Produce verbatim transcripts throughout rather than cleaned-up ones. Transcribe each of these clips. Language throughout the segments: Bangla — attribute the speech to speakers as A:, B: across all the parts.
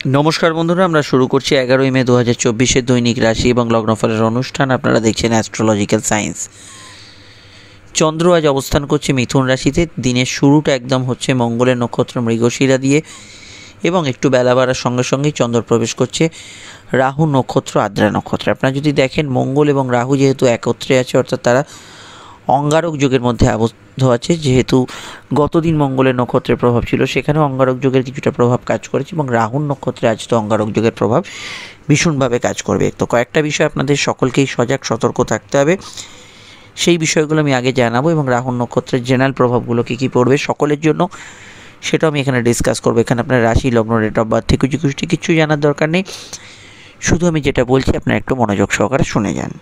A: नमस्कार बंधुरा আমরা শুরু করছি এগারোই মে दो हज़ार चौबीस এর দৈনিক রাশি এবং লগ্নফলের অনুষ্ঠান। আপনারা দেখছেন অ্যাস্ট্রোলজিক্যাল সায়েন্স। চন্দ্র আজ অবস্থান করছে মিথুন রাশিতে। দিনের শুরুটা একদম হচ্ছে মঙ্গলের নক্ষত্র মৃগশিরা দিয়ে এবং একটু বেলা বাড়ার সঙ্গে সঙ্গেই চন্দ্র প্রবেশ করছে রাহু নক্ষত্র আদ্রা নক্ষত্রে। আপনারা যদি দেখেন মঙ্গল এবং রাহু যেহেতু একত্রে আছে, অর্থাৎ তারা অঙ্গারক যোগের মধ্যে আবদ্ধ আছে। যেহেতু গতদিন মঙ্গলের নক্ষত্রের প্রভাব ছিল, সেখানে অঙ্গারক যোগের কিছুটা প্রভাব কাজ করেছে এবং রাহুর নক্ষত্রে আজ তো অঙ্গারক যোগের প্রভাব ভীষণভাবে কাজ করবে। তো কয়েকটা বিষয় আপনাদের সকলকেই সজাগ সতর্ক থাকতে হবে, সেই বিষয়গুলো আমি আগে জানাবো এবং রাহুর নক্ষত্রের জেনারেল প্রভাবগুলো কী কী পড়বে সকলের জন্য সেটাও আমি এখানে ডিসকাস করবো। এখানে আপনার রাশি, লগ্ন, ডেট অফ বার্থ থেকে কিছু কিছু জানার দরকার নেই, শুধু আমি যেটা বলছি আপনারা একটু মনোযোগ সহকারে শুনে যান।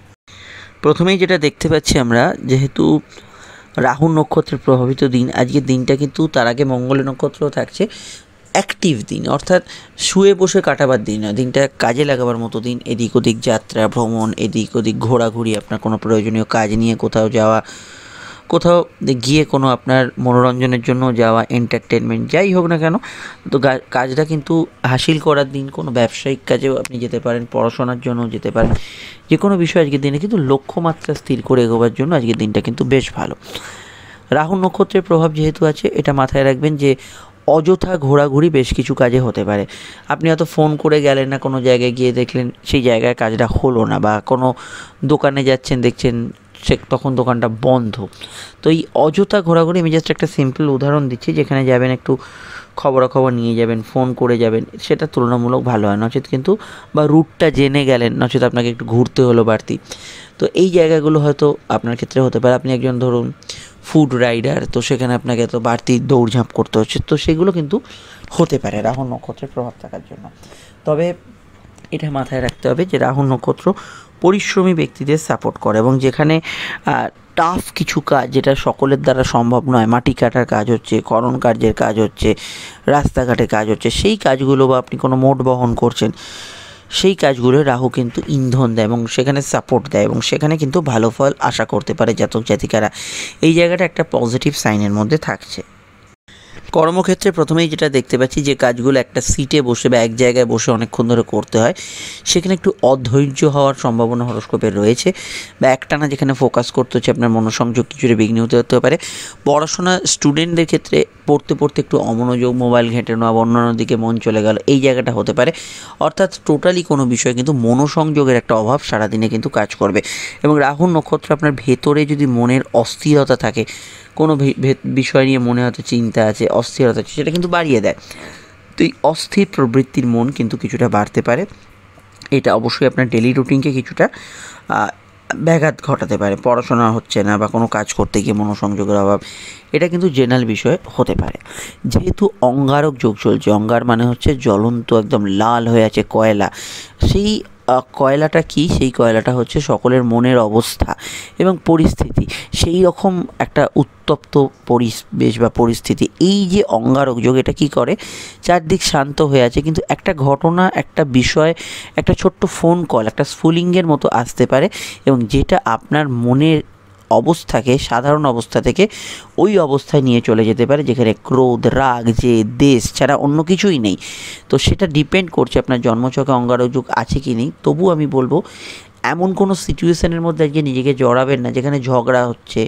A: প্রথমেই যেটা দেখতে পাচ্ছি আমরা, যেহেতু রাহু নক্ষত্রের প্রভাবিত দিন, আজকের দিনটা কিন্তু তার আগে মঙ্গলের নক্ষত্র থাকছে, অ্যাক্টিভ দিন, অর্থাৎ শুয়ে বসে কাটাবার দিন না, দিনটা কাজে লাগাবার মতো দিন। এদিক ওদিক যাত্রা, ভ্রমণ, এদিক ওদিক ঘোরাঘুরি, আপনার কোনো প্রয়োজনীয় কাজ নিয়ে কোথাও যাওয়া, কোথাও গিয়ে কোনো আপনার মনোরঞ্জনের জন্য যাওয়া, এন্টারটেনমেন্ট যাই হোক না কেন, তো কাজটা কিন্তু হাসিল করার দিন। কোনো ব্যবসায়িক কাজেও আপনি যেতে পারেন, পড়াশোনার জন্য যেতে পারেন, যে কোনো বিষয় আজকের দিনে কিন্তু লক্ষ্যমাত্রা স্থির করে এগোবার জন্য আজকের দিনটা কিন্তু বেশ ভালো। রাহু নক্ষত্রের প্রভাব যেহেতু আছে, এটা মাথায় রাখবেন যে অযথা ঘোরাঘুরি বেশ কিছু কাজে হতে পারে। আপনি হয়তো ফোন করে গেলেন না, কোনো জায়গায় গিয়ে দেখলেন সেই জায়গায় কাজটা হলো না, বা কোনো দোকানে যাচ্ছেন দেখছেন সে তখন দোকানটা বন্ধ। তো এই অযথা ঘোরাঘুরি, আমি জাস্ট একটা সিম্পল উদাহরণ দিচ্ছি, যেখানে যাবেন একটু খবরাখবর নিয়ে যাবেন, ফোন করে যাবেন, সেটা তুলনামূলক ভালো হয়। নচেত কিন্তু বা রুটটা জেনে গেলেন, নচেত আপনাকে একটু ঘুরতে হলো বাড়তি, তো এই জায়গাগুলো হয়তো আপনার ক্ষেত্রে হতে পারে। আপনি একজন ধরুন ফুড রাইডার, তো সেখানে আপনাকে তো বাড়তি দৌড়ঝাঁপ করতে হচ্ছে, তো সেগুলো কিন্তু হতে পারে রাহু নক্ষত্রের প্রভাব থাকার জন্য। তবে এটা মাথায় রাখতে হবে যে রাহু নক্ষত্র পরিশ্রমী ব্যক্তিদের সাপোর্ট করে এবং যেখানে টাফ কিছু কাজ, যেটা সকলের দ্বারা সম্ভব নয়, মাটি কাটার কাজ হচ্ছে, খনন কার্যের কাজ হচ্ছে, রাস্তাঘাটে কাজ হচ্ছে, সেই কাজগুলো বা আপনি কোনো মোট বহন করছেন, সেই কাজগুলো রাহু কিন্তু ইন্ধন দেয় এবং সেখানে সাপোর্ট দেয় এবং সেখানে কিন্তু ভালো ফল আশা করতে পারে জাতক জাতিকারা। এই জায়গাটা একটা পজিটিভ সাইনের মধ্যে থাকছে। কর্মক্ষেত্রে প্রথমেই যেটা দেখতে পাচ্ছি, যে কাজগুলো একটা সিটে বসে বা এক জায়গায় বসে অনেকক্ষণ ধরে করতে হয়, সেখানে একটু অধৈর্য হওয়ার সম্ভাবনা হরোস্কোপের রয়েছে, বা একটানা যেখানে ফোকাস করতে হচ্ছে আপনার মনোসংযোগ কিছুটা বিঘ্নিত হতে পারে। পড়াশোনা স্টুডেন্টদের ক্ষেত্রে পড়তে পড়তে একটু অমনোযোগ, মোবাইল ঘেঁটে নেওয়া বা অন্যান্য দিকে মন চলে গেল, এই জায়গাটা হতে পারে। অর্থাৎ টোটালি কোনো বিষয় কিন্তু মনোসংযোগের একটা অভাব সারাদিনে কিন্তু কাজ করবে। এবং রাহু নক্ষত্র আপনার ভেতরে যদি মনের অস্থিরতা থাকে, কোনো বিষয় নিয়ে মনে হয়তো চিন্তা আছে, অস্থিরতা আছে, সেটা কিন্তু বাড়িয়ে দেয়। তো এই অস্থির প্রবৃত্তির মন কিন্তু কিছুটা বাড়তে পারে। এটা অবশ্যই আপনার ডেলি রুটিনকে কিছুটা ব্যাঘাত ঘটাতে পারে। পড়াশোনা হচ্ছে না বা কোনো কাজ করতে গিয়ে মনোসংযোগের অভাব, এটা কিন্তু জেনারেল বিষয় হতে পারে। যেহেতু অঙ্গারক যোগ চলছে, অঙ্গার মানে হচ্ছে জ্বলন্ত, একদম লাল হয়ে আছে কয়লা, সেই কয়লাটা কি, সেই কয়লাটা হচ্ছে সকলের মনের অবস্থা এবং পরিস্থিতি, সেই রকম একটা উত্তপ্ত পরিবেশ বা পরিস্থিতি। এই যে অঙ্গারক যোগ, এটা কী করে, চারদিক শান্ত হয়ে আছে, কিন্তু একটা ঘটনা, একটা বিষয়, একটা ছোট্ট ফোন কল, একটা স্ফুলিঙ্গের মতো আসতে পারে এবং যেটা আপনার মনের অবস্থাকে সাধারণ অবস্থা থেকে ওই অবস্থায় নিয়ে চলে যেতে পারে, যেখানে ক্রোধ, রাগ, যে দেশ ছাড়া অন্য কিছুই নেই। তো সেটা ডিপেন্ড করছে আপনার জন্মছকে অঙ্গারক যোগ আছে কি নেই। তবু আমি বলবো, এমন কোনো সিচুয়েশানের মধ্যে আজকে নিজেকে জড়াবেন না যেখানে ঝগড়া হচ্ছে,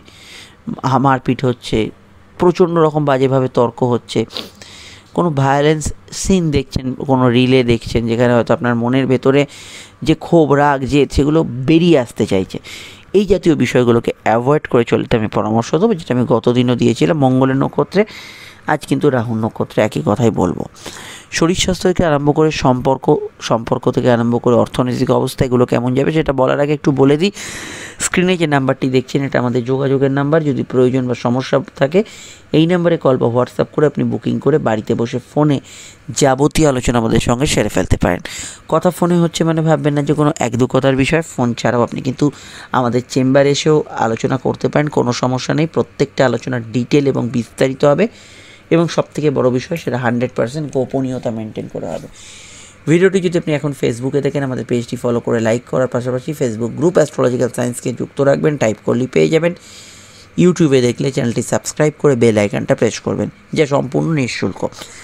A: মারপিট হচ্ছে, প্রচণ্ড রকম বাজেভাবে তর্ক হচ্ছে, কোনো ভায়োলেন্স সিন দেখছেন, কোনো রিলে দেখছেন, যেখানে হয়তো আপনার মনের ভেতরে যে ক্ষোভ, রাগ, যে সেগুলো বেরিয়ে আসতে চাইছে, এই জাতীয় বিষয়গুলোকে অ্যাভয়েড করে চলতে আমি পরামর্শ দেবো, যেটা আমি গতদিনও দিয়েছিলাম মঙ্গলের নক্ষত্রে। আজ কিন্তু রাহু নক্ষত্রে একই কথাই বলবো। শরীর স্বাস্থ্য থেকে আরম্ভ করে সম্পর্ক সম্পর্ক থেকে আরম্ভ করে অর্থনৈতিক অবস্থা, এগুলো কেমন যাবে সেটা বলার আগে একটু বলে দিই, স্ক্রিনে যে নাম্বারটি দেখছেন এটা আমাদের যোগাযোগের নাম্বার। যদি প্রয়োজন বা সমস্যা থাকে এই নাম্বারে কল বা হোয়াটসঅ্যাপ করে আপনি বুকিং করে বাড়িতে বসে ফোনে যাবতীয় আলোচনা আমাদের সঙ্গে সেরে ফেলতে পারেন। কথা ফোনে হচ্ছে মানে ভাববেন না যে কোনো এক দু কথার বিষয়, ফোন ছাড়াও আপনি কিন্তু আমাদের চেম্বারে এসেও আলোচনা করতে পারেন, কোনো সমস্যা নেই। প্রত্যেকটা আলোচনার ডিটেল এবং বিস্তারিত হবে এবং সবথেকে বড় বিষয়, সেটা হান্ড্রেড পার্সেন্ট গোপনীয়তা মেনটেন করা হবে। ভিডিওটি যদি আপনি এখন ফেসবুকে দেখেন, আমাদের পেজটি ফলো করে লাইক করার পাশাপাশি ফেসবুক গ্রুপ অ্যাস্ট্রোলজিক্যাল সায়েন্সকে যুক্ত রাখবেন, টাইপ করলেই পেয়ে যাবেন। ইউটিউবে দেখলে চ্যানেলটি সাবস্ক্রাইব করে বেল আইকনটা প্রেস করবেন, যা সম্পূর্ণ নিঃশুল্ক।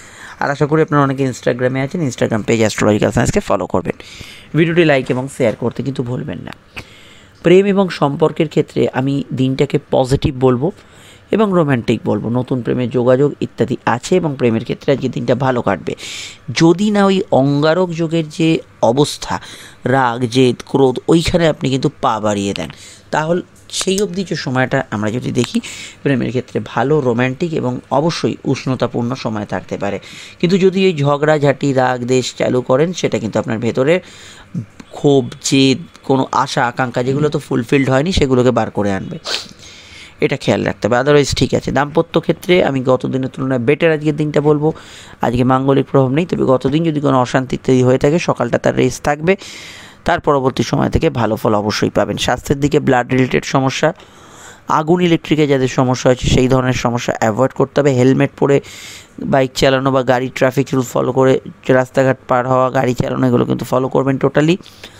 A: আর আশা করি আপনারা অনেকে ইনস্টাগ্রামে আছেন, ইনস্টাগ্রাম পেজ অ্যাস্ট্রোলজিক্যাল সায়েন্সকে ফলো করবেন। ভিডিওটি লাইক এবং শেয়ার করতে কিন্তু ভুলবেন না। প্রেম এবং সম্পর্কের ক্ষেত্রে আমি দিনটাকে পজিটিভ বলবো এবং রোম্যান্টিক বলবো। নতুন প্রেমের যোগাযোগ ইত্যাদি আছে এবং প্রেমের ক্ষেত্রে আজকে দিনটা ভালো কাটবে। যদি না ওই অঙ্গারক যোগের যে অবস্থা, রাগ, জেদ, ক্রোধ, ওইখানে আপনি কিন্তু পা বাড়িয়ে দেন, তাহলে সেই অবধি যে সময়টা আমরা যদি দেখি প্রেমের ক্ষেত্রে ভালো, রোম্যান্টিক এবং অবশ্যই উষ্ণতাপূর্ণ সময় থাকতে পারে। কিন্তু যদি এই ঝগড়াঝাটি, রাগ, দেশ চালু করেন, সেটা কিন্তু আপনার ভেতরে ক্ষোভ, জেদ, কোনো আশা আকাঙ্ক্ষা যেগুলো তো ফুলফিলড হয়নি সেগুলোকে বার করে আনবে, এটা খেয়াল রাখতে হবে। আদারওয়াইজ ঠিক আছে। দাম্পত্য ক্ষেত্রে আমি গত দিনের তুলনায় বেটার আজকের দিনটা বলবো। আজকে মাঙ্গলিক প্রভাব নেই, তবে গতদিন যদি কোনো অশান্তি ইত্যাদি হয়ে থাকে সকালটা তার রেস্ট থাকবে, তার পরবর্তী সময় থেকে ভালো ফল অবশ্যই পাবেন। স্বাস্থ্যের দিকে ব্লাড রিলেটেড সমস্যা, আগুন, ইলেকট্রিকে যাদের সমস্যা হয়েছে সেই ধরনের সমস্যা অ্যাভয়েড করতে হবে। হেলমেট পরে বাইক চালানো বা গাড়ি ট্রাফিক রুল ফলো করে রাস্তাঘাট পার হওয়া, গাড়ি চালানো, এগুলো কিন্তু ফলো করবেন টোটালি।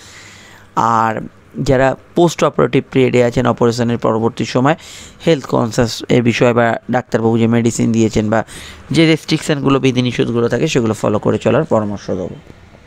A: আর যারা পোস্ট অপারেটিভ পিরিয়ডে আছেন, অপারেশনের পরবর্তী সময় হেলথ কনসাস এর বিষয়ে বা ডাক্তারবাবু যে মেডিসিন দিয়েছেন বা যে রেস্ট্রিকশানগুলো, বিধিনিষেধগুলো থাকে সেগুলো ফলো করে চলার পরামর্শ দেবো।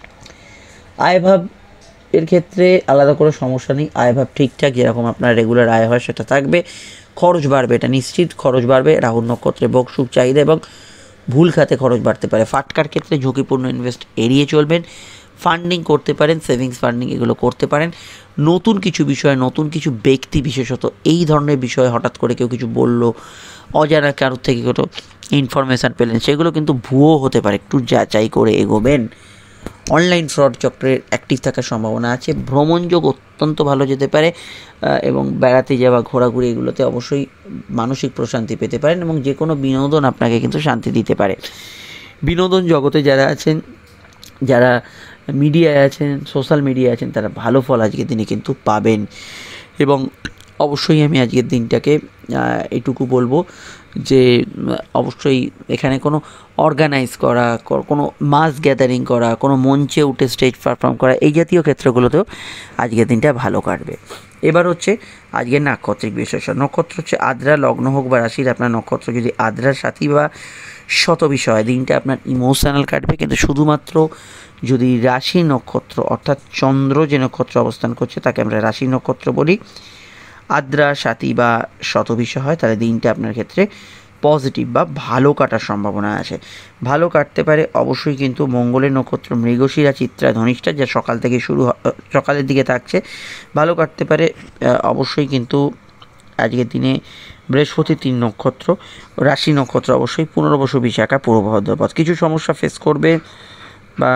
A: আয়ভাব এর ক্ষেত্রে আলাদা করে সমস্যা নেই, আয়ভাব ঠিকঠাক যেরকম আপনার রেগুলার আয় হয় সেটা থাকবে। খরচ বাড়বে, এটা নিশ্চিত খরচ বাড়বে। রাহুর নক্ষত্রে ভোগ সুখ চাহিদা এবং ভুল খাতে খরচ বাড়তে পারে। ফাটকার ক্ষেত্রে ঝুঁকিপূর্ণ ইনভেস্ট এড়িয়ে চলবেন। ফান্ডিং করতে পারেন, সেভিংস ফান্ডিং এগুলো করতে পারেন। নতুন কিছু বিষয়, নতুন কিছু ব্যক্তি বিশেষত এই ধরনের বিষয়ে হঠাৎ করে কেউ কিছু বলল, অজানা কারোর থেকে কোনো ইনফরমেশান পেলেন, সেগুলো কিন্তু ভুয়ো হতে পারে, একটু যাচাই করে এগোবেন। অনলাইন ফ্রড চক্রের অ্যাক্টিভ থাকার সম্ভাবনা আছে। ভ্রমণযোগ অত্যন্ত ভালো যেতে পারে এবং বেড়াতে যাওয়া, ঘোরাঘুরি, এগুলোতে অবশ্যই মানসিক প্রশান্তি পেতে পারেন এবং যে কোনো বিনোদন আপনাকে কিন্তু শান্তি দিতে পারে। বিনোদন জগতে যারা আছেন, যারা মিডিয়ায় আছেন, সোশ্যাল মিডিয়ায় আছেন, তারা ভালো ফল আজকের দিনে কিন্তু পাবেন। এবং অবশ্যই আমি আজকের দিনটাকে এটুকু বলবো যে অবশ্যই এখানে কোনো অর্গানাইজ করা, কোনো মাস গ্যাদারিং করা, কোনো মঞ্চে উঠে স্টেজ পারফর্ম করা, এই জাতীয় ক্ষেত্রগুলোতেও আজকের দিনটা ভালো কাটবে। এবার হচ্ছে আজকের নাক্ষত্রিক বিশেষণ। নক্ষত্র হচ্ছে আদ্রা, লগ্ন হোক বা রাশির আপনার নক্ষত্র যদি আদ্রার সাথী বা শত বিষয়, দিনটা আপনার ইমোশনাল কাটবে। কিন্তু শুধুমাত্র যদি রাশি নক্ষত্র অর্থাৎ চন্দ্র যে নক্ষত্র অবস্থান করছে তাকে আমরা রাশি নক্ষত্র বলি, আদ্রা, সাথী বা শতভিষা হয়, তাহলে দিনটা আপনার ক্ষেত্রে পজিটিভ বা ভালো কাটার সম্ভাবনা আছে। ভালো কাটতে পারে অবশ্যই কিন্তু মঙ্গলের নক্ষত্র মৃগশিরা, চিত্রা, ধনিষ্ঠা, যা সকাল থেকে শুরু, সকালের দিকে থাকছে। ভালো কাটতে পারে অবশ্যই কিন্তু আজকের দিনে বৃহস্পতির তিন নক্ষত্র, রাশি নক্ষত্র অবশ্যই পুনর্বসু, বিশাখা, পূর্ব ভাদ্রপদ। কিছু সমস্যা ফেস করবে বা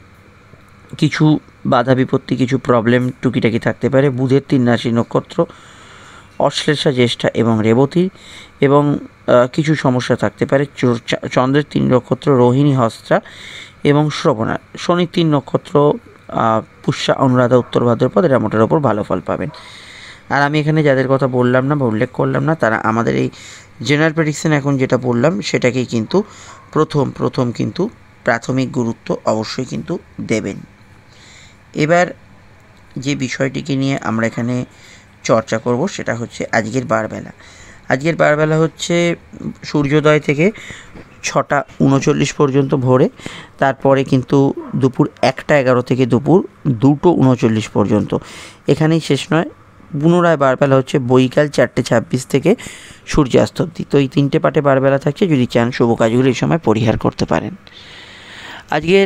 A: কিছু বাধা বিপত্তি, কিছু প্রবলেম টুকিটাকি থাকতে পারে। বুধের তিন রাশি নক্ষত্র অশ্লেষা, জ্যেষ্ঠা এবং রেবতী, এবং কিছু সমস্যা থাকতে পারে চন্দ্রের তিন নক্ষত্র রোহিণী, হস্তা এবং শ্রবণা। শনির তিন নক্ষত্র পুষ্যা, অনুরাধা, উত্তর ভাদ্রপদ, এরা মোটের ওপর ভালো ফল পাবেন। আর আমি এখানে যাদের কথা বললাম না বা উল্লেখ করলাম না, তারা আমাদের এই জেনারেল প্রেডিকশন এখন যেটা বললাম সেটাকেই কিন্তু প্রথম প্রথম কিন্তু প্রাথমিক গুরুত্ব অবশ্যই কিন্তু দেবেন। এবার যে বিষয়টিকে নিয়ে আমরা এখানে চর্চা করব সেটা হচ্ছে আজকের বারবেলা। আজকের বারবেলা হচ্ছে সূর্যোদয় থেকে ছটা উনচল্লিশ পর্যন্ত ভোরে, তারপরে কিন্তু দুপুর একটা এগারো থেকে দুপুর দুটো উনচল্লিশ পর্যন্ত। এখানেই শেষ নয়, পুনরায় বারবেলা হচ্ছে বৈকাল চারটে ছাব্বিশ থেকে সূর্যাস্ত অবধি। তো এই তিনটে পাটে বারবেলা থাকছে, যদি চান শুভ কাজগুলো এই সময় পরিহার করতে পারেন। আজকের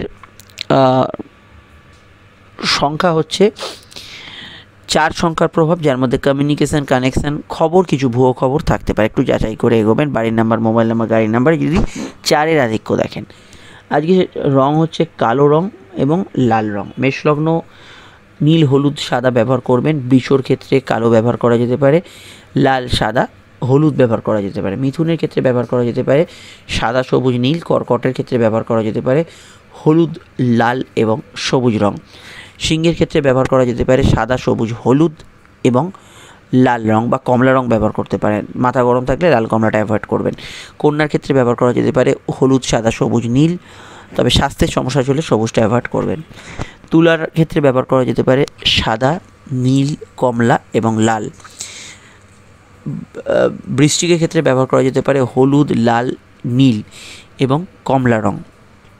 A: সংখ্যা হচ্ছে চার সংখ্যার প্রভাব, যার মধ্যে কমিউনিকেশান, কানেকশান, খবর, কিছু ভুয়ো খবর থাকতে পারে, একটু যাচাই করে এগোবেন। বাড়ির নাম্বার, মোবাইল নাম্বার, গাড়ির নাম্বারে যদি চারের আধিক্য দেখেন। আজকে রং হচ্ছে কালো রং এবং লাল রং। মেষলগ্ন নীল, হলুদ, সাদা ব্যবহার করবেন। বৃষর ক্ষেত্রে কালো ব্যবহার করা যেতে পারে, লাল, সাদা, হলুদ ব্যবহার করা যেতে পারে। মিথুনের ক্ষেত্রে ব্যবহার করা যেতে পারে সাদা, সবুজ, নীল। কর্কটের ক্ষেত্রে ব্যবহার করা যেতে পারে হলুদ, লাল এবং সবুজ রং। সিংহের ক্ষেত্রে ব্যবহার করা যেতে পারে সাদা, সবুজ, হলুদ এবং লাল রং বা কমলা রং ব্যবহার করতে পারেন। মাথা গরম থাকলে লাল কমলাটা অ্যাভয়েড করবেন। কন্যার ক্ষেত্রে ব্যবহার করা যেতে পারে হলুদ, সাদা, সবুজ, নীল, তবে স্বাস্থ্যের সমস্যা চলে সবুজটা অ্যাভয়েড করবেন। তুলার ক্ষেত্রে ব্যবহার করা যেতে পারে সাদা, নীল, কমলা এবং লাল। বৃশ্চিকের ক্ষেত্রে ব্যবহার করা যেতে পারে হলুদ, লাল, নীল এবং কমলা রং।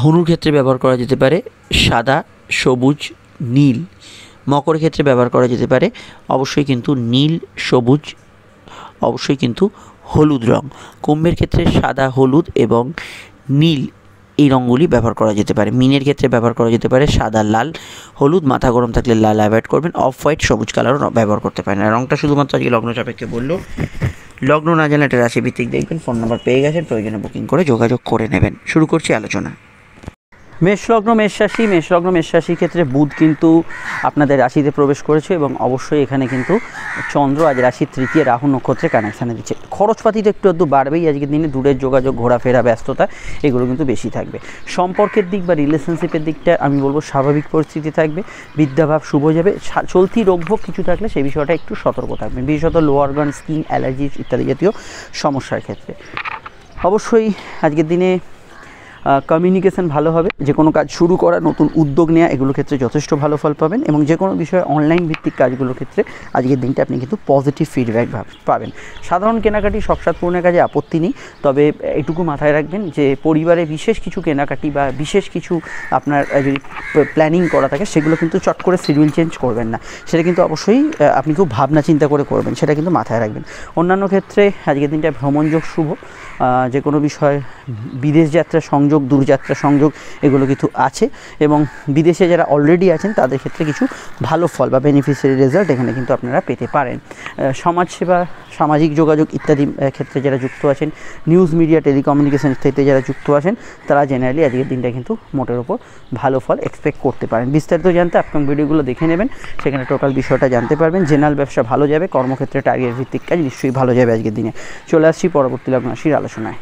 A: ধনুর ক্ষেত্রে ব্যবহার করা যেতে পারে সাদা, সবুজ, নীল। মকরের ক্ষেত্রে ব্যবহার করা যেতে পারে অবশ্যই কিন্তু নীল, সবুজ, অবশ্যই কিন্তু হলুদ রং। কুম্ভের ক্ষেত্রে সাদা, হলুদ এবং নীল এই রঙগুলি ব্যবহার করা যেতে পারে। মিনের ক্ষেত্রে ব্যবহার করা যেতে পারে সাদা, লাল, হলুদ। মাথা গরম থাকলে লাল অ্যাভয়েড করবেন। অফ হোয়াইট, সবুজ কালারও ব্যবহার করতে পারেন। আর রঙটা শুধুমাত্র আজকে লগ্ন সাপেক্ষে বললো। লগ্ন না জানলে একটা রাশিভিত্তিক দেখবেন। ফোন নাম্বার পেয়ে গেছেন, প্রয়োজনে বুকিং করে যোগাযোগ করে নেবেন। শুরু করছি আলোচনা। মেষলগ্ন, মেষ রাশি। মেষলগ্ন, মেষ রাশির ক্ষেত্রে বুধ কিন্তু আপনাদের রাশিতে প্রবেশ করেছে এবং অবশ্যই এখানে কিন্তু চন্দ্র আজ রাশির তৃতীয় রাহু নক্ষত্রে কানেকশানে দিচ্ছে। খরচপাতি তো একটু একটু বাড়বেই আজকের দিনে। দূরের যোগাযোগ, ঘোরাফেরা, ব্যস্ততা এগুলো কিন্তু বেশি থাকবে। সম্পর্কের দিক বা রিলেশনশিপের দিকটা আমি বলবো স্বাভাবিক পরিস্থিতি থাকবে। বিদ্যাভাব শুভ যাবে। চলতি রোগভোগ কিছু থাকলে সেই বিষয়টা একটু সতর্ক থাকবেন, বিশেষত লো অর্গান, স্কিন অ্যালার্জি ইত্যাদি জাতীয় সমস্যার ক্ষেত্রে। অবশ্যই আজকের দিনে কমিউনিকেশান ভালো হবে। যে কোনো কাজ শুরু করা, নতুন উদ্যোগ নেওয়া এগুলোর ক্ষেত্রে যথেষ্ট ভালো ফল পাবেন এবং যে কোনো বিষয়ে অনলাইন ভিত্তিক কাজগুলোর ক্ষেত্রে আজকের দিনটা আপনি কিন্তু পজিটিভ ফিডব্যাক পাবেন। সাধারণ কেনাকাটি শখসাদ পূরণের কাজে আপত্তি নেই, তবে এটুকু মাথায় রাখবেন যে পরিবারে বিশেষ কিছু কেনাকাটি বা বিশেষ কিছু আপনার যদি প্ল্যানিং করা থাকে সেগুলো কিন্তু চট করে শিডিউল চেঞ্জ করবেন না। সেটা কিন্তু অবশ্যই আপনি খুব ভাবনা চিন্তা করে করবেন, সেটা কিন্তু মাথায় রাখবেন। অন্যান্য ক্ষেত্রে আজকের দিনটা ভ্রমণযোগ শুভ। যে কোনো বিষয় বিদেশ যাত্রা সংযোগ, দূরযাত্রা সংযোগ এগুলো কিন্তু আছে এবং বিদেশে যারা অলরেডি আছেন তাদের ক্ষেত্রে কিছু ভালো ফল বা বেনিফিশিয়ারি রেজাল্ট এখানে কিন্তু আপনারা পেতে পারেন। সমাজসেবা, সামাজিক যোগাযোগ ইত্যাদি ক্ষেত্রে যারা যুক্ত আছেন, নিউজ মিডিয়া, টেলিকমিউনিকেশন ইত্যাদিতে যারা যুক্ত আছেন তারা জেনারেলি আজকের দিনটা কিন্তু মোটের ওপর ভালো ফল এক্সপেক্ট করতে পারেন। বিস্তারিত জানতে আপকাম ভিডিওগুলো দেখে নেবেন, সেখানে টোটাল বিষয়টা জানতে পারবেন। জেনারেল ব্যবসা ভালো যাবে, কর্মক্ষেত্রে টার্গেট ভিত্তিক কাজ নিশ্চয়ই ভালো যাবে আজকের দিনে। চলে আসছি পরবর্তী লগ্ন রাশির আলোচনায়।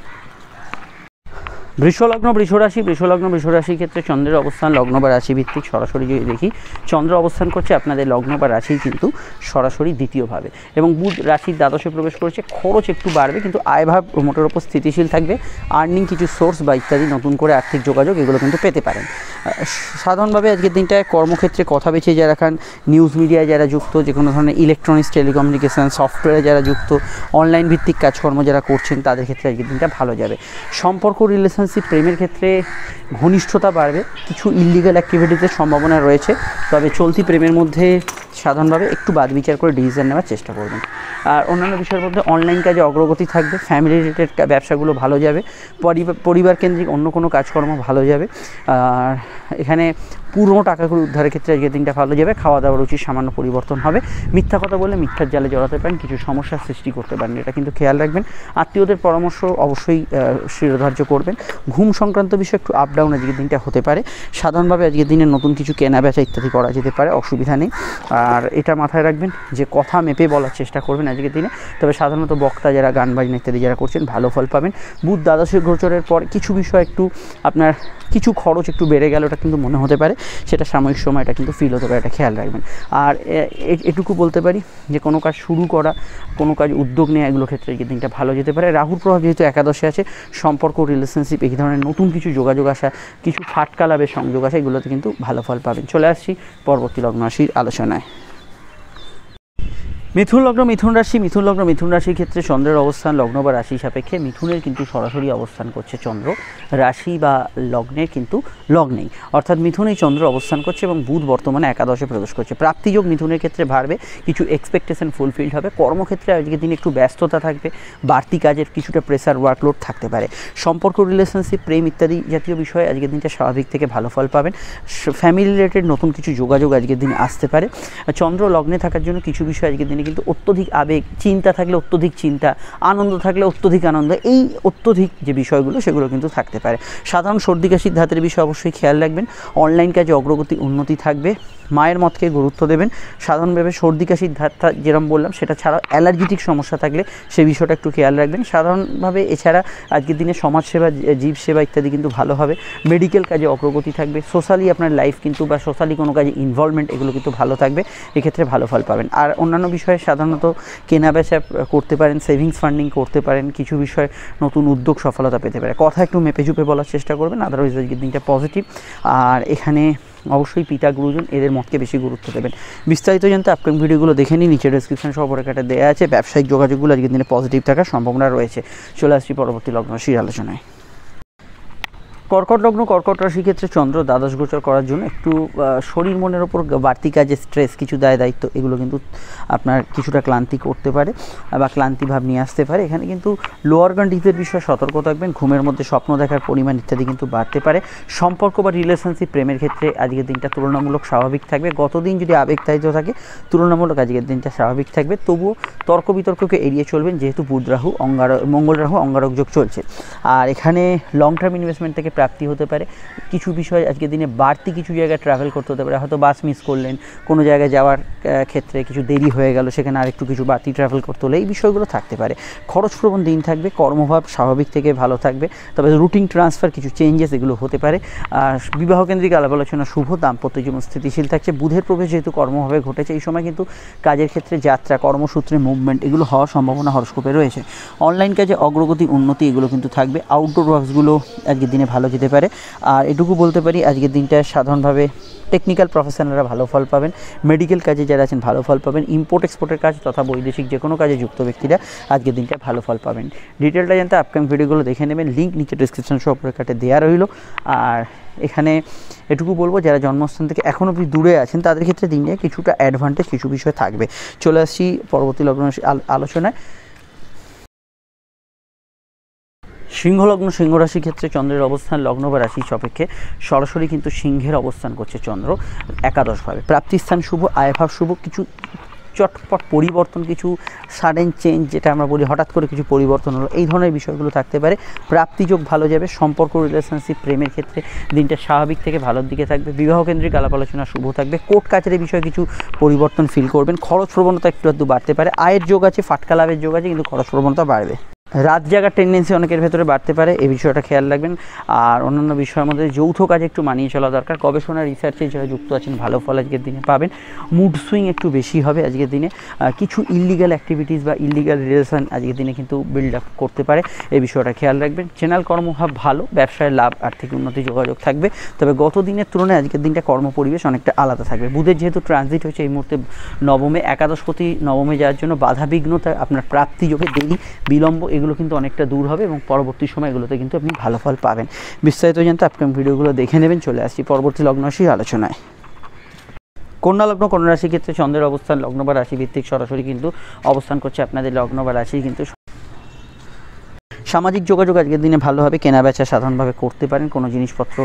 A: বৃষলগ্ন, বৃষরাশি। বৃষলগ্ন, বৃষরাশির ক্ষেত্রে চন্দ্রের অবস্থান লগ্ন বা রাশি ভিত্তিক সরাসরি যদি দেখি, চন্দ্র অবস্থান করছে আপনাদের লগ্ন বা রাশি কিন্তু সরাসরি দ্বিতীয়ভাবে এবং বুধ রাশির দ্বাদশে প্রবেশ করেছে। খরচ একটু বাড়বে কিন্তু আয়ভাব মোটের ওপর স্থিতিশীল থাকবে। আর্নিং কিছু সোর্স বা ইত্যাদি নতুন করে আর্থিক যোগাযোগ এগুলো কিন্তু পেতে পারেন। সাধারণভাবে আজকের দিনটায় কর্মক্ষেত্রে কথা বেছে যারা খান, নিউজ মিডিয়ায় যারা যুক্ত, যে কোনো ধরনের ইলেকট্রনিক্স, টেলিকমিউনিকেশান, সফটওয়্যারে যারা যুক্ত, অনলাইন ভিত্তিক কাজকর্ম যারা করছেন তাদের ক্ষেত্রে আজকের দিনটা ভালো যাবে। সম্পর্ক, রিলেশন, প্রেমের ক্ষেত্রে ঘনিষ্ঠতা বাড়বে। কিছু ইললিগাল অ্যাক্টিভিটিসের সম্ভাবনা রয়েছে, তবে চলতি প্রেমের মধ্যে সাধারণভাবে একটু বাদ বিচার করে ডিসিশন নেওয়ার চেষ্টা করবেন। আর অন্যান্য বিষয়ের মধ্যে অনলাইন কাজে অগ্রগতি থাকবে। ফ্যামিলি রিলেটেড ব্যবসাগুলো ভালো যাবে। পরিবার পরিবার কেন্দ্রিক অন্য কোনো কাজকর্ম ভালো যাবে। আর এখানে পুরনো টাকাগুলো উদ্ধারের ক্ষেত্রে আজকের দিনটা ভালো যাবে। খাওয়া দাওয়ার রুচির সামান্য পরিবর্তন হবে। মিথ্যা কথা বলে মিথ্যার জালে জড়াতে পারেন, কিছু সমস্যার সৃষ্টি করতে পারেন, এটা কিন্তু খেয়াল রাখবেন। আত্মীয়দের পরামর্শ অবশ্যই শিরোধার্য করবেন। ঘুম সংক্রান্ত বিষয় একটু আপ ডাউন আজকের দিনটা হতে পারে। সাধারণভাবে আজকের দিনে নতুন কিছু কেনা বেচা ইত্যাদি করা যেতে পারে, অসুবিধা নেই। আর এটা মাথায় রাখবেন যে কথা মেপে বলার চেষ্টা করবেন আজকের দিনে। তবে সাধারণত বক্তা যারা গান বাজনা ইত্যাদি যারা করছেন ভালো ফল পাবেন। বুধ দ্বাদশের গোচরের পর কিছু বিষয় একটু আপনার কিছু খরচ একটু বেড়ে গেল, এটা কিন্তু মনে হতে পারে, সেটা সাময়িক সময় এটা কিন্তু ফিল হতে পারে, এটা খেয়াল রাখবেন। আর এটুকু বলতে পারি যে কোনো কাজ শুরু করা, কোনো কাজ উদ্যোগ নেওয়া এগুলো ক্ষেত্রে এই দিনটা ভালো যেতে পারে। রাহুর প্রভাব যেহেতু একাদশে আছে, সম্পর্ক, রিলেশনশিপ এই ধরনের নতুন কিছু যোগাযোগ আসা, কিছু ফাটকা লাভের সংযোগ আসা এগুলোতে কিন্তু ভালো ফল পাবেন। চলে আসছি পরবর্তী লগ্ন রাশির আলোচনায়। মিথুন লগ্ন, মিথুন রাশি। মিথুন লগ্ন, মিথুন রাশির ক্ষেত্রে চন্দ্রের অবস্থান লগ্ন বা রাশি সাপেক্ষে মিথুনের কিন্তু সরাসরি অবস্থান করছে চন্দ্র, রাশি বা লগ্নের কিন্তু লগ্নেই, অর্থাৎ মিথুনেই চন্দ্র অবস্থান করছে এবং বুধ বর্তমানে একাদশে প্রবেশ করছে। প্রাপ্তিযোগ মিথুনের ক্ষেত্রে বাড়বে, কিছু এক্সপেকটেশন ফুলফিলড হবে। কর্মক্ষেত্রে আজকের দিনে একটু ব্যস্ততা থাকবে, বাড়তি কাজের কিছুটা প্রেসার, ওয়ার্কলোড থাকতে পারে। সম্পর্ক, রিলেশনশিপ, প্রেম ইত্যাদি জাতীয় বিষয়ে আজকের দিনটা স্বাভাবিক থেকে ভালো ফল পাবেন। ফ্যামিলি রিলেটেড নতুন কিছু যোগাযোগ আজকের দিনে আসতে পারে। চন্দ্র লগ্নে থাকার জন্য কিছু বিষয় আজকের দিনে কিন্তু অত্যধিক আবেগ, চিন্তা থাকলে অত্যধিক চিন্তা, আনন্দ থাকলে অত্যধিক আনন্দ, এই অত্যধিক যে বিষয়গুলো সেগুলো কিন্তু থাকতে পারে। সাধারণ সর্দি কাশির ধাতের বিষয়ে অবশ্যই খেয়াল রাখবেন। অনলাইন কাজে অগ্রগতি, উন্নতি থাকবে। মায়ের মতকে গুরুত্ব দেবেন। সাধারণভাবে সর্দি কাশির ধাতটা যেরকম বললাম সেটা ছাড়াও অ্যালার্জিটিক সমস্যা থাকলে সেই বিষয়টা একটু খেয়াল রাখবেন। সাধারণভাবে এছাড়া আজকের দিনে সমাজসেবা, জীব সেবা ইত্যাদি কিন্তু ভালো হবে। মেডিকেল কাজে অগ্রগতি থাকবে। সোশ্যালি আপনার লাইফ কিন্তু বা সোশ্যালি কোনো কাজে ইনভলভমেন্ট এগুলো কিন্তু ভালো থাকবে, এক্ষেত্রে ভালো ফল পাবেন। আর অন্যান্য বিষয়ে সাধারণত কেনা বেচা করতে পারেন, সেভিংস ফান্ডিং করতে পারেন, কিছু বিষয়ে নতুন উদ্যোগ সফলতা পেতে পারে। কথা একটু মেপে চুপে বলার চেষ্টা করবেন, আদারওয়াইজ আজকের দিনটা পজিটিভ। আর এখানে অবশ্যই পিতা, গুরুজন এদের মতকে বেশি গুরুত্ব দেবেন। বিস্তারিত জানতে আপকামিং ভিডিওগুলো দেখে নিন, নিচে ডেসক্রিপশন সহ রেখাটা দেওয়া আছে। ব্যবসায়িক যোগাযোগগুলো আজকের দিনে পজিটিভ থাকার সম্ভাবনা রয়েছে। চলে আসছি পরবর্তী লগ্ন রাশির আলোচনায়।
B: কর্কট লগ্ন কর্কট রাশির ক্ষেত্রে চন্দ্র দ্বাদশ গোচর করার জন্য একটু শরীর মনের ওপর বাড়তি কাজে স্ট্রেস, কিছু দায় দায়িত্ব, এগুলো কিন্তু আপনার কিছুটা ক্লান্তি করতে পারে বা ক্লান্তি ভাব নিয়ে আসতে পারে। এখানে কিন্তু লোয়ার অর্গান ডিজিজের বিষয়ে সতর্ক থাকবেন। ঘুমের মধ্যে স্বপ্ন দেখার পরিমাণ ইত্যাদি কিন্তু বাড়তে পারে। সম্পর্ক বা রিলেশনশিপ প্রেমের ক্ষেত্রে আজকের দিনটা তুলনামূলক স্বাভাবিক থাকবে। গতদিন যদি আবেগতাড়িত থাকে, তুলনামূলক আজকের দিনটা স্বাভাবিক থাকবে। তবুও তর্ক বিতর্ককে এড়িয়ে চলবেন, যেহেতু বুধ রাহু অঙ্গার মঙ্গল রাহু অঙ্গারক যোগ চলছে। আর এখানে লং টার্ম ইনভেস্টমেন্ট থেকে প্রাপ্তি হতে পারে। কিছু বিষয় আজকের দিনে বাড়তি কিছু জায়গায় ট্রাভেল করতে হতে পারে। হয়তো বাস মিস করলেন, কোনো জায়গায় যাওয়ার ক্ষেত্রে কিছু দেরি হয়ে গেল, সেখানে আরেকটু কিছু বাড়তি ট্রাভেল করতে হলে এই বিষয়গুলো থাকতে পারে। খরচপ্রবণ দিন থাকবে। কর্মভাব স্বাভাবিক থেকে ভালো থাকবে, তবে রুটিন ট্রান্সফার কিছু চেঞ্জেস এগুলো হতে পারে। আর বিবাহকেন্দ্রিক আলাপ আলোচনা শুভ, দাম্পত্য জীবন স্থিতিশীল থাকছে। বুধের প্রবেশ যেহেতু কর্মভাবে ঘটেছে, এই সময় কিন্তু কাজের ক্ষেত্রে যাত্রা, কর্মসূত্রে মুভমেন্ট এগুলো হওয়ার সম্ভাবনা হরস্কোপে রয়েছে। অনলাইন কাজে অগ্রগতি, উন্নতি এগুলো কিন্তু থাকবে। আউটডোর ওয়ার্কসগুলো আজকের দিনে ভালো যেতে পারে। আর এটুকু বলতে পারি, আজকের দিনটা সাধারণভাবে টেকনিক্যাল প্রফেশনালরা ভালো ফল পাবেন। মেডিকেল কাজে যারা আছেন ভালো ফল পাবেন। ইম্পোর্ট এক্সপোর্টের কাজ তথা বৈদেশিক যে কোনো কাজে যুক্ত ব্যক্তিরা আজকের দিনটা ভালো ফল পাবেন। ডিটেলটা জানতে আপকামিং ভিডিওগুলো দেখে নেবেন, লিঙ্ক নিচে ডিসক্রিপশন সহ কাটে দেওয়া রইল। আর এখানে এটুকু বলবো, যারা জন্মস্থান থেকে এখন অবধি দূরে আছেন তাদের ক্ষেত্রে দিনে কিছুটা অ্যাডভান্টেজ কিছু বিষয় থাকবে। চলে আসছি পরবর্তী লগ্ন আলোচনায়। সিংহলগ্ন সিংহ রাশির ক্ষেত্রে চন্দ্রের অবস্থান লগ্ন বা রাশি সাপেক্ষে সরাসরি কিন্তু সিংহের অবস্থান করছে চন্দ্র একাদশভাবে। প্রাপ্তিস্থান শুভ, আয়ভাব শুভ। কিছু চটপট পরিবর্তন, কিছু সাডেন চেঞ্জ, যেটা আমরা বলি হঠাৎ করে কিছু পরিবর্তন হলো, এই ধরনের বিষয়গুলো থাকতে পারে। প্রাপ্তিযোগ ভালো যাবে। সম্পর্ক, রিলেশনশিপ, প্রেমের ক্ষেত্রে দিনটা স্বাভাবিক থেকে ভালোর দিকে থাকবে। বিবাহকেন্দ্রিক আলাপ আলোচনা শুভ থাকবে। কোর্ট কাছারি বিষয়ে কিছু পরিবর্তন ফিল করবেন। খরচ প্রবণতা একটু একটু বাড়তে পারে। আয়ের যোগ আছে, ফাটকা লাভের যোগ আছে, কিন্তু খরচ প্রবণতা বাড়বে। রাত জাগার টেন্ডেন্সি অনেকের ভেতরে বাড়তে পারে, এই বিষয়টা খেয়াল রাখবেন। আর অন্যান্য বিষয়ের মধ্যে যৌথ কাজে একটু মানিয়ে চলা দরকার। গবেষণা, রিসার্চে যারা যুক্ত আছেন ভালো ফল আজকের দিনে পাবেন। মুড সুইং একটু বেশি হবে আজকের দিনে। কিছু ইললিগাল অ্যাক্টিভিটিস বা ইললিগাল রিলেশন আজকের দিনে কিন্তু বিল্ড আপ করতে পারে, এই বিষয়টা খেয়াল রাখবেন। চ্যানেল কর্মভাব ভালো, ব্যবসায় লাভ, আর্থিক উন্নতি যোগাযোগ থাকবে। তবে গত দিনের তুলনায় আজকের দিনটা কর্ম পরিবেশ অনেকটা আলাদা থাকবে। বুধের যেহেতু ট্রানজিট হয়েছে এই মুহূর্তে নবমে, একাদশপতি নবমে যাওয়ার জন্য বাধা বিঘ্নতা, আপনার প্রাপ্তি যোগে দেরি বিলম্ব এগুলো কিন্তু অনেকটা দূর হবে এবং পরবর্তী সময়গুলোতে কিন্তু আপনি ভালো ফল পাবেন। বিস্তারিত জানতে আপকামিং ভিডিওগুলো দেখে নেবেন। চলে আসছি পরবর্তী লগ্ন রাশির আলোচনায়। কন্যা লগ্ন কন্যা রাশির ক্ষেত্রে চন্দ্রের অবস্থান লগ্ন বা রাশি ভিত্তিক সরাসরি কিন্তু অবস্থান করছে আপনাদের লগ্ন বা রাশি। কিন্তু সামাজিক যোগাযোগ আজকের দিনে ভালো হবে। কেনা বেচা সাধারণভাবে করতে পারেন। কোনো জিনিসপত্র,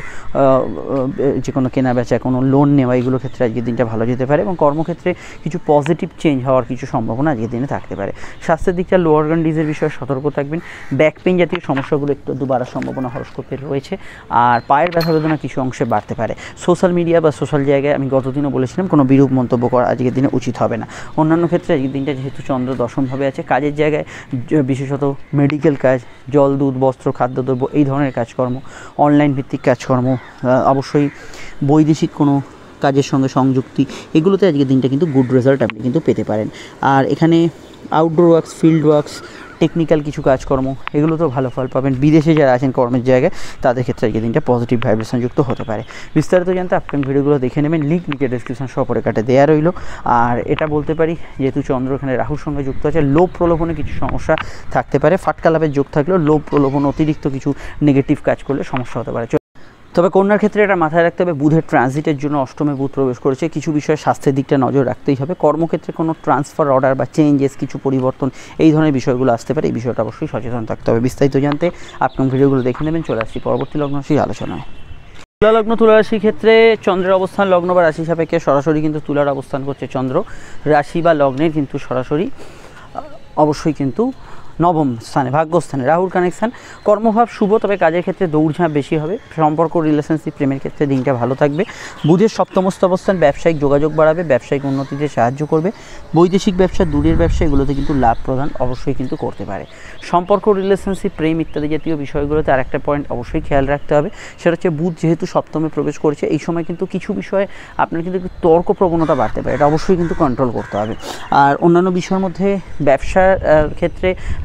B: যে কোনো কেনা বেচা, কোনো লোন নেওয়া, এগুলো ক্ষেত্রে আজকের দিনটা ভালো যেতে পারে এবং কর্মক্ষেত্রে কিছু পজিটিভ চেঞ্জ হওয়ার কিছু সম্ভাবনা আজকের দিনে থাকতে পারে। স্বাস্থ্যের দিকটা লো অর্গান ডিজিজের বিষয়ে সতর্ক থাকবেন। ব্যাক পেইন জাতীয় সমস্যাগুলো একটু দু বাড়ার সম্ভাবনা হরস্কোপের রয়েছে। আর পায়ের ব্যথা বেদনা কিছু অংশে বাড়তে পারে। সোশ্যাল মিডিয়া বা সোশ্যাল জায়গায় আমি গতদিনও বলেছিলাম কোনো বিরূপ মন্তব্য করা আজকের দিনে উচিত হবে না। অন্যান্য ক্ষেত্রে আজকের দিনটা যেহেতু চন্দ্র দশমভাবে আছে, কাজের জায়গায় বিশেষত মেডিকেল কাজ, জল, দুধ, বস্ত্র, খাদ্যদ্রব্য এই ধরনের কাজকর্ম, অনলাইন ভিত্তিক কাজকর্ম, অবশ্যই বৈদেশিক কোনো কাজের সঙ্গে সংযুক্তি, এগুলোতে আজকের দিনটা কিন্তু গুড রেজাল্ট আপনি কিন্তু পেতে পারেন। আর এখানে outdoor works, field works, technical কিছু কাজকর্ম এগুলোতেও ভালো ফল পাবেন। বিদেশে যারা আছেন কর্মের জায়গায় তাদের ক্ষেত্রে আজকের দিনটা পজিটিভ ভাইব্রেশন যুক্ত হতে পারে। বিস্তারিত জানতে আপকামিং ভিডিওগুলো দেখে নেবেন, লিঙ্ক নিচে ডেসক্রিপশন সহ পরে কাটে দেওয়া রইল। আর এটা বলতে পারি, যেহেতু চন্দ্র এখানে রাহুর সঙ্গে যুক্ত আছে, লোভ প্রলোভনে কিছু সমস্যা থাকতে পারে। ফাটকা লাভের যোগ থাকলেও লোভ প্রলোভন, অতিরিক্ত কিছু নেগেটিভ কাজ করলে সমস্যা হতে পারে। তবে কন্যার ক্ষেত্রে এটা মাথায় রাখতে হবে, বুধের ট্রানজিটের জন্য অষ্টমে বুধ প্রবেশ করেছে। কিছু বিষয়ে স্বাস্থ্যের দিকটা নজর রাখতেই হবে। কর্মক্ষেত্রে কোনো ট্রান্সফার অর্ডার বা চেঞ্জেস, কিছু পরিবর্তন এই ধরনের বিষয়গুলো আসতে পারে, এই বিষয়টা অবশ্যই সচেতন থাকতে হবে। বিস্তারিত জানতে আপনি ভিডিওগুলো দেখে নেবেন। চলে আসছি পরবর্তী লগ্ন রাশির আলোচনায়। তুলা লগ্ন তুলা রাশির ক্ষেত্রে চন্দ্রের অবস্থান লগ্ন বা রাশি সাপেক্ষে সরাসরি কিন্তু তুলার অবস্থান করছে চন্দ্র। রাশি বা লগ্নের কিন্তু সরাসরি অবশ্যই কিন্তু নবম স্থানে, ভাগ্যস্থানে রাহুর কানেকশান। কর্মভাব শুভ, তবে কাজের ক্ষেত্রে দৌড়ঝাঁপ বেশি হবে। সম্পর্ক, রিলেশনশিপ, প্রেমের ক্ষেত্রে দিনটা ভালো থাকবে। বুধের সপ্তমস্ত অবস্থান ব্যবসায়িক যোগাযোগ বাড়াবে, ব্যবসায়িক উন্নতিতে সাহায্য করবে। বৈদেশিক ব্যবসা, দূরের ব্যবসা এগুলোতে কিন্তু লাভ প্রদান অবশ্যই কিন্তু করতে পারে। সম্পর্ক, রিলেশনশিপ, প্রেম ইত্যাদি জাতীয় বিষয়গুলোতে আর একটা পয়েন্ট অবশ্যই খেয়াল রাখতে হবে, সেটা হচ্ছে বুধ যেহেতু সপ্তমে প্রবেশ করেছে, এই সময় কিন্তু কিছু বিষয়ে আপনার কিন্তু একটু তর্ক প্রবণতা বাড়তে পারে, এটা অবশ্যই কিন্তু কন্ট্রোল করতে হবে। আর অন্যান্য বিষয়ের মধ্যে ব্যবসার ক্ষেত্রে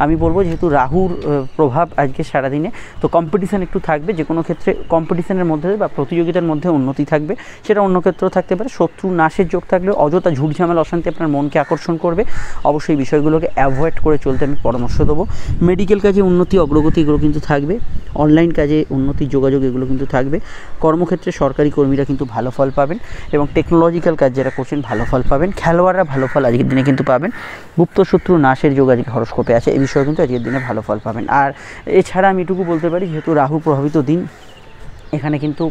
B: আমি বলবো যেহেতু রাহুর প্রভাব আজকে সারাদিনে, তো কম্পিটিশান একটু থাকবে, যে কোনো ক্ষেত্রে কম্পিটিশানের মধ্যে বা প্রতিযোগিতার মধ্যে উন্নতি থাকবে, সেটা অন্য ক্ষেত্রেও থাকতে পারে। শত্রু নাশের যোগ থাকলে অযথা ঝুট ঝামেলা অশান্তি আপনার মনকে আকর্ষণ করবে, অবশ্যই বিষয়গুলোকে অ্যাভয়েড করে চলতে আমি পরামর্শ দেবো। মেডিকেল কাজে উন্নতি অগ্রগতি এগুলো কিন্তু থাকবে, অনলাইন কাজে উন্নতি যোগাযোগ এগুলো কিন্তু থাকবে। কর্মক্ষেত্রে সরকারি কর্মীরা কিন্তু ভালো ফল পাবেন এবং টেকনোলজিক্যাল কাজ যারা করছেন ভালো ফল পাবেন। খেলোয়াড়রা ভালো ফল আজকের দিনে কিন্তু পাবেন। গুপ্ত শত্রু নাশের যোগ আজকে হরস্কোপে আছে, এই বিষয়ে কিন্তু আজকের দিনে ভালো ফল পাবেন। আর এছাড়া আমি এটুকু বলতে পারি, যেহেতু রাহু প্রভাবিত দিন, এখানে কিন্তু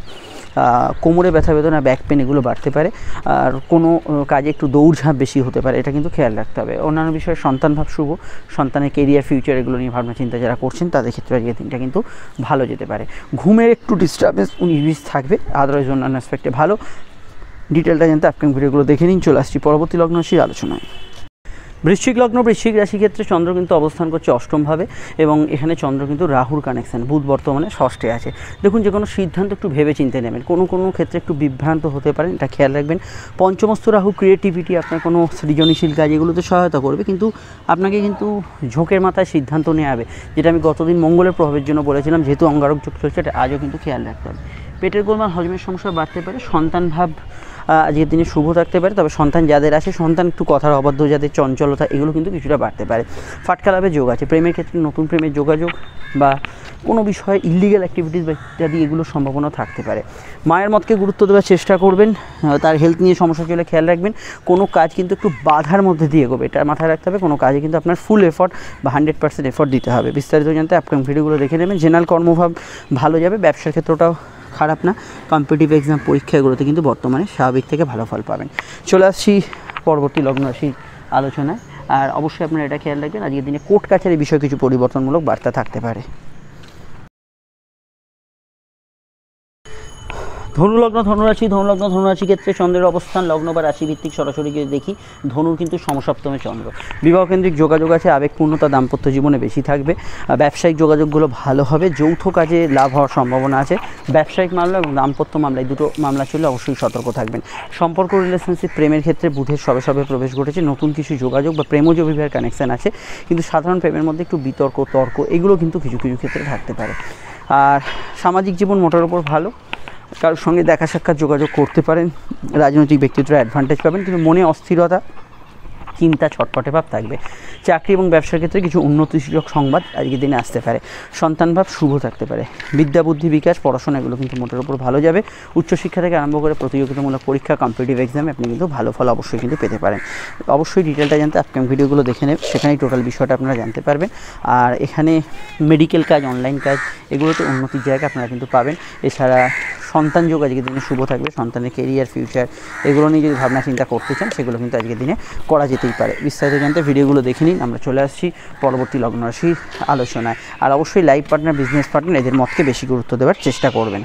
B: কোমরে ব্যথা বেদনা, ব্যাক পেন এগুলো বাড়তে পারে, আর কোনো কাজে একটু দৌড়ঝাঁপ বেশি হতে পারে, এটা কিন্তু খেয়াল রাখতে হবে। অন্যান্য বিষয়ে সন্তান ভাব শুভ, সন্তানের কেরিয়ার ফিউচার এগুলো নিয়ে ভাবনা চিন্তা যারা করছেন তাদের ক্ষেত্রে আজকের দিনটা কিন্তু ভালো যেতে পারে। ঘুমের একটু ডিস্টার্বেন্স উনিশ বিশ থাকবে, আদারওয়াইজ অন্যান্য অ্যাসপেক্টে ভালো। ডিটেলটা জানতে আপকামিং ভিডিওগুলো দেখে নিন। চলে আসছি পরবর্তী লগ্ন রাশির আলোচনায়। বৃশ্চিক লগ্ন, বৃশ্চিক রাশি ক্ষেত্রে চন্দ্র কিন্তু অবস্থান করছে অষ্টমভাবে এবং এখানে চন্দ্র কিন্তু রাহুর কানেকশান, বুধ বর্তমানে ষষ্ঠে আছে। দেখুন, যে কোনো সিদ্ধান্ত একটু ভেবে চিন্তে নেবেন, কোনো কোনো ক্ষেত্রে একটু বিভ্রান্ত হতে পারেন, এটা খেয়াল রাখবেন। পঞ্চমস্থ রাহু ক্রিয়েটিভিটি, আপনার কোনো সৃজনশীল কাজ এগুলোতে সহায়তা করবে, কিন্তু আপনাকে কিন্তু ঝোঁকের মাথায় সিদ্ধান্ত নেওয়া হবে, যেটা আমি গতদিন মঙ্গলের প্রভাবের জন্য বলেছিলাম। যেহেতু অঙ্গারক যোগ চলছে, এটা আজও কিন্তু খেয়াল রাখতে হবে। পেটের গোলমাল, হজমের সমস্যা বাড়তে পারে। সন্তান ভাব আজকের দিনে শুভ থাকতে পারে, তবে সন্তান যাদের আছে, সন্তান একটু কথার অবাধ্য, যাদের চঞ্চলতা এগুলো কিন্তু কিছুটা বাড়তে পারে। ফাটকা লাভের যোগ আছে। প্রেমের ক্ষেত্রে নতুন প্রেমের যোগাযোগ বা কোনো বিষয়ে ইলিগাল অ্যাক্টিভিটিস বা ইত্যাদি এগুলোর সম্ভাবনা থাকতে পারে। মায়ের মতকে গুরুত্ব দেওয়ার চেষ্টা করবেন, তার হেলথ নিয়ে সমস্যা চলে খেয়াল রাখবেন। কোনো কাজ কিন্তু একটু বাধার মধ্যে দিয়ে এগোবে, এটা মাথায় রাখতে হবে। কোনো কাজে কিন্তু আপনার ফুল এফর্ট বা হান্ড্রেড পার্সেন্ট এফর্ট দিতে হবে। বিস্তারিত জানতে আপকামিং ভিডিওগুলো দেখে নেবেন। জেনারেল কর্মভাব ভালো যাবে, ব্যবসার ক্ষেত্রটাও খারাপ না। কম্পিটিটিভ এক্সাম পরীক্ষাগুলোতে কিন্তু বর্তমানে স্বাভাবিক থেকে ভালো ফল পাবেন। চলে আসছি পরবর্তী লগ্ন রাশির আলোচনায়। আর অবশ্যই আপনারা এটা খেয়াল রাখবেন, আজকের দিনে কোর্ট কাছারি বিষয়ে কিছু পরিবর্তনমূলক বার্তা থাকতে পারে। ধনুলগ্ন, ধনুরাশি, ধনুলগ্ন ধনুরাশি ক্ষেত্রে চন্দ্রের অবস্থান লগ্ন বা রাশি ভিত্তিক সরাসরি যদি দেখি, ধনুর কিন্তু সমসপ্তমে চন্দ্র। বিবাহকেন্দ্রিক যোগাযোগ আছে, আবেগপূর্ণতা দাম্পত্য জীবনে বেশি থাকবে। ব্যবসায়িক যোগাযোগগুলো ভালো হবে, যৌথ কাজে লাভ হওয়ার সম্ভাবনা আছে। ব্যবসায়িক মামলা এবং দাম্পত্য মামলায় দুটো মামলা চললে অবশ্যই সতর্ক থাকবেন। সম্পর্ক, রিলেশনশিপ, প্রেমের ক্ষেত্রে বুধের সবে সবে প্রবেশ ঘটেছে, নতুন কিছু যোগাযোগ বা প্রেমজ বিবাহের কানেকশান আছে, কিন্তু সাধারণ প্রেমের মধ্যে একটু বিতর্ক তর্ক এগুলো কিন্তু কিছু কিছু ক্ষেত্রে থাকতে পারে। আর সামাজিক জীবন মোটের ওপর ভালো, কারোর সঙ্গে দেখা সাক্ষাৎ যোগাযোগ করতে পারেন, রাজনৈতিক ব্যক্তিত্বরা অ্যাডভান্টেজ পাবেন, কিন্তু মনে অস্থিরতা, চিন্তা, ছটপটে ভাব থাকবে। চাকরি এবং ব্যবসার ক্ষেত্রে কিছু উন্নতিসূচক সংবাদ আজকের দিনে আসতে পারে। সন্তান ভাব শুভ থাকতে পারে। বিদ্যা বুদ্ধি বিকাশ, পড়াশোনা এগুলো কিন্তু মোটের উপর ভালো যাবে। উচ্চশিক্ষা থেকে আরম্ভ করে প্রতিযোগিতামূলক পরীক্ষা, কম্পিটিটিভ এক্সামে আপনি কিন্তু ভালো ফল অবশ্যই কিন্তু পেতে পারেন। অবশ্যই ডিটেলটা জানতে আপকামিং ভিডিওগুলো দেখে নেবেন, সেখানেই টোটাল বিষয়টা আপনারা জানতে পারবেন। আর এখানে মেডিকেল কাজ, অনলাইন কাজ এগুলোতে উন্নতির জায়গা আপনারা কিন্তু পাবেন। এছাড়া সন্তান যোগ আজকের দিনে শুভ থাকবে। সন্তানের কেরিয়ার, ফিউচার এগুলো নিয়ে যদি ভাবনা চিন্তা করতে চান, সেগুলো কিন্তু আজকের দিনে করা যেতেই পারে। বিস্তারিত জানতে ভিডিওগুলো দেখে নিন। আমরা চলে আসছি পরবর্তী লগ্ন রাশির আলোচনায়। আর অবশ্যই লাইফ পার্টনার, বিজনেস পার্টনার এদের মতকে বেশি গুরুত্ব দেওয়ার চেষ্টা করবেন।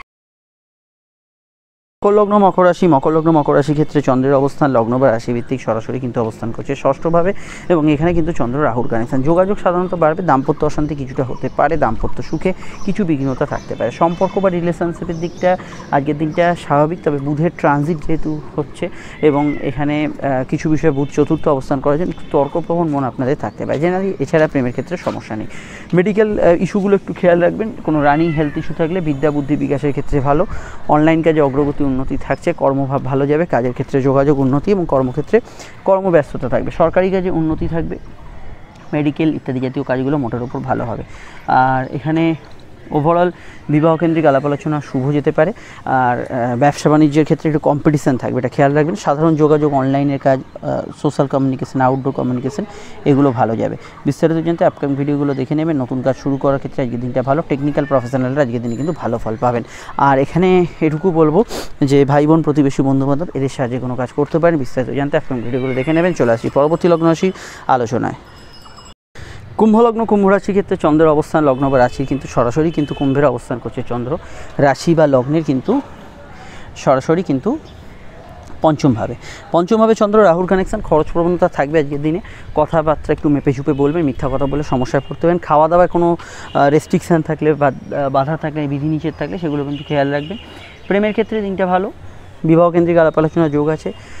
B: মকর লগ্ন, মকর রাশি, মকর লগ্ন মকর রাশি ক্ষেত্রে চন্দ্রের অবস্থান লগ্ন বা রাশি ভিত্তিক সরাসরি কিন্তু অবস্থান করছে ষষ্ঠভাবে এবং এখানে কিন্তু চন্দ্র রাহুর কানেকশন। যোগাযোগ সাধারণত বাড়বে, দাম্পত্য অশান্তি কিছুটা হতে পারে, দাম্পত্য সুখে কিছু বিঘ্নতা থাকতে পারে। সম্পর্ক বা রিলেশনশিপের দিকটা আজকের দিনটা স্বাভাবিক, তবে বুধের ট্রানজিট যেহেতু হচ্ছে এবং এখানে কিছু বিষয়ে বুধ চতুর্থ অবস্থান করার জন্য একটু তর্কপ্রবণ মন আপনাদের থাকতে পারে। জেনারেলি এছাড়া প্রেমের ক্ষেত্রে সমস্যা নেই। মেডিকেল ইস্যুগুলো একটু খেয়াল রাখবেন। কোনো রানিং হেলথ ইস্যু থাকলে বিদ্যা বুদ্ধি বিকাশের ক্ষেত্রে ভালো। অনলাইন কাজে অগ্রগতি উন্নতি থাকছে, কর্মভাব ভালো যাবে, কাজের ক্ষেত্রে যোগাযোগ উন্নতি এবং কর্মক্ষেত্রে কর্মব্যস্ততা থাকবে। সরকারি কাজে উন্নতি থাকবে, মেডিকেল ইত্যাদি জাতীয় কাজগুলো মোটের উপর ভালো হবে। আর এখানে ওভারঅল বিবাহকেন্দ্রিক আলাপ আলোচনা শুভ যেতে পারে। আর ব্যবসা বাণিজ্যের ক্ষেত্রে একটু কম্পিটিশান থাকবে, এটা খেয়াল রাখবেন। সাধারণ যোগাযোগ, অনলাইনের কাজ, সোশ্যাল কমিউনিকেশন, আউটডোর কমিউনিকেশন এগুলো ভালো যাবে। বিস্তারিত জানতে আপকামিং ভিডিওগুলো দেখে নেবেন। নতুন কাজ শুরু করার ক্ষেত্রে আজকের দিনটা ভালো। টেকনিক্যাল প্রফেশনালরা আজকের দিনে কিন্তু ভালো ফল পাবেন। আর এখানে এটুকু বলবো যে ভাই বোন, প্রতিবেশী, বন্ধুবান্ধব এদের সাহায্যে কোনো কাজ করতে পারেন। বিস্তারিত জানতে আপকামিং ভিডিওগুলো দেখে নেবেন। চলে আসি পরবর্তী লগ্ন রাশি আলোচনায়। কুম্ভলগ্ন, কুম্ভ রাশির ক্ষেত্রে চন্দ্রের অবস্থান লগ্ন বা রাশি কিন্তু সরাসরি কিন্তু কুম্ভের অবস্থান করছে চন্দ্র। রাশি বা লগ্নের কিন্তু সরাসরি কিন্তু পঞ্চমভাবে পঞ্চমভাবে চন্দ্র রাহুর কানেকশান। খরচ প্রবণতা থাকবে আজকের দিনে। কথাবার্তা একটু মেপে চুপে বলবেন, মিথ্যা কথা বলে সমস্যায় পড়তে পারেন। খাওয়া দাওয়ায় কোনো রেস্ট্রিকশান থাকলে বা বাধা থাকলে, বিধিনিষেধ থাকলে সেগুলো কিন্তু খেয়াল রাখবেন। প্রেমের ক্ষেত্রে দিনটা ভালো, বিবাহ কেন্দ্রিক আলাপ আলোচনা যোগ আছে।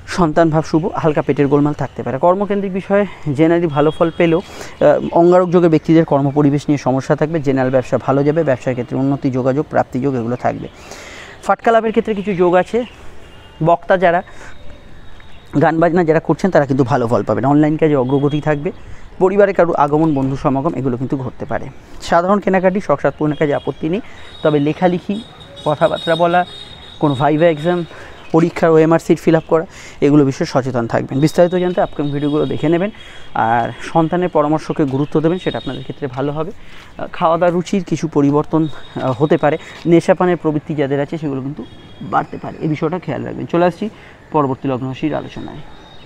B: সন্তান ভাব শুভ, হালকা পেটের গোলমাল থাকতে পারে। কর্মকেন্দ্রিক বিষয়ে জেনারেলি ভালো ফল পেলেও অঙ্গারক যোগের ব্যক্তিদের কর্মপরিবেশ নিয়ে সমস্যা থাকবে। জেনারেল ব্যবসা ভালো যাবে, ব্যবসার ক্ষেত্রে উন্নতি, যোগাযোগ, প্রাপ্তিযোগ এগুলো থাকবে। ফাটকা লাভের ক্ষেত্রে কিছু যোগ আছে। বক্তা যারা, গান বাজনা যারা করছেন তারা কিন্তু ভালো ফল পাবেন। অনলাইন কাজে অগ্রগতি থাকবে। পরিবারে কারো আগমন, বন্ধু সমাগম এগুলো কিন্তু ঘটতে পারে। সাধারণ কেনাকাটি, শখ সাত পূরণের কাজে আপত্তি নেই, তবে লেখালেখি, কথাবার্তা বলা, কোনো ভাইভা এক্সাম, পরীক্ষার ওএমআর সিট ফিল আপ করা এগুলো বিষয়ে সচেতন থাকবেন। বিস্তারিত জানতে আপকামিং ভিডিওগুলো দেখে নেবেন। আর সন্তানের পরামর্শকে গুরুত্ব দেবেন, সেটা আপনাদের ক্ষেত্রে ভালো হবে। খাওয়া দাওয়ার রুচির কিছু পরিবর্তন হতে পারে। নেশাপানের প্রবৃত্তি যাদের আছে সেগুলো কিন্তু বাড়তে পারে, এই বিষয়টা খেয়াল রাখবেন। চলে আসছি পরবর্তী লগ্ন রাশির আলোচনায়।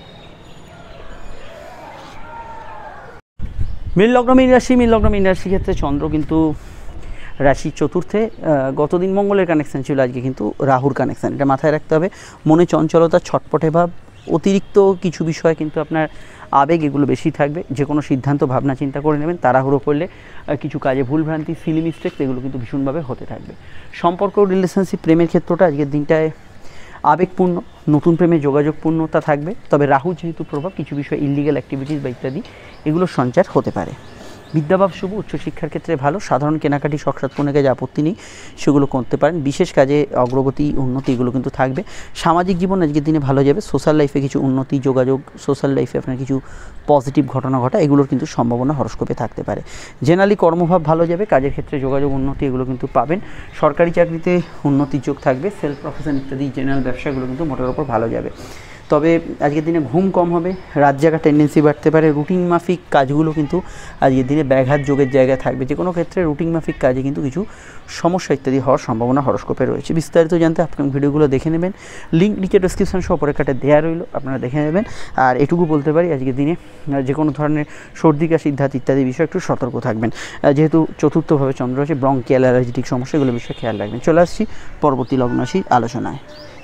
B: মীন লগ্ন মীন রাশি মীন লগ্ন মীন রাশির ক্ষেত্রে চন্দ্র কিন্তু রাশির চতুর্থে। গতদিন মঙ্গলের কানেকশান ছিল, আজকে কিন্তু রাহুর কানেকশান, এটা মাথায় রাখতে হবে। মনে চঞ্চলতা, ছটপটে ভাব, অতিরিক্ত কিছু বিষয় কিন্তু আপনার আবেগ এগুলো বেশি থাকবে। যে কোনো সিদ্ধান্ত ভাবনা চিন্তা করে নেবেন, তাড়াহুড়ো করলে কিছু কাজে ভুলভ্রান্তি, সিলি মিস্টেক এগুলো কিন্তু ভীষণভাবে হতে থাকবে। সম্পর্ক, রিলেশনশিপ, প্রেমের ক্ষেত্রটা আজকের দিনটায় আবেগপূর্ণ, নতুন প্রেমের যোগাযোগপূর্ণতা থাকবে। তবে রাহু যেহেতু প্রভাব, কিছু বিষয় ইলিগাল অ্যাক্টিভিটিস বা ইত্যাদি এগুলোর সঞ্চার হতে পারে। বিদ্যাভাব শুভ, উচ্চশিক্ষার ক্ষেত্রে ভালো। সাধারণ কেনাকাটি, শখ সাত পূরণের কাজে আপত্তি নেই, সেগুলো করতে পারেন। বিশেষ কাজে অগ্রগতি, উন্নতি এগুলো কিন্তু থাকবে। সামাজিক জীবন আজকের দিনে ভালো যাবে। সোশ্যাল লাইফে কিছু উন্নতি, যোগাযোগ, সোশ্যাল লাইফে আপনার কিছু পজিটিভ ঘটনা ঘটা এগুলোর কিন্তু সম্ভাবনা হরস্কোপে থাকতে পারে। জেনারেলি কর্মভাব ভালো যাবে, কাজের ক্ষেত্রে যোগাযোগ, উন্নতি এগুলো কিন্তু পাবেন। সরকারি চাকরিতে উন্নতির যোগ থাকবে। সেলফ প্রফেশন ইত্যাদি জেনারেল ব্যবসাগুলো কিন্তু মোটের ওপর ভালো যাবে। তবে আজকের দিনে ঘুম কম হবে, রাত জাগার টেন্ডেন্সি বাড়তে পারে। রুটিন মাফিক কাজগুলো কিন্তু আজকের দিনে ব্যাঘাত যোগের জায়গায় থাকবে। যে কোনো ক্ষেত্রে রুটিন মাফিক কাজে কিন্তু কিছু সমস্যা ইত্যাদি হওয়ার সম্ভাবনা হরস্কোপে রয়েছে। বিস্তারিত জানতে আপকামিং ভিডিওগুলো দেখে নেবেন। লিঙ্ক নিচে ডেসক্রিপশন সহ পরে কাটে দেওয়া রইল, আপনারা দেখে নেবেন। আর এটুকু বলতে পারি, আজকের দিনে যে কোনো ধরনের সর্দি কাশি, ধাত ইত্যাদি বিষয়ে একটু সতর্ক থাকবেন। যেহেতু চতুর্থভাবে চন্দ্র আছে, ব্রঙ্কিয়াল অ্যালার্জিটিক সমস্যা এগুলো বিষয়ে খেয়াল রাখবেন। চলে আসছি পরবর্তী লগ্ন রাশির আলোচনায়।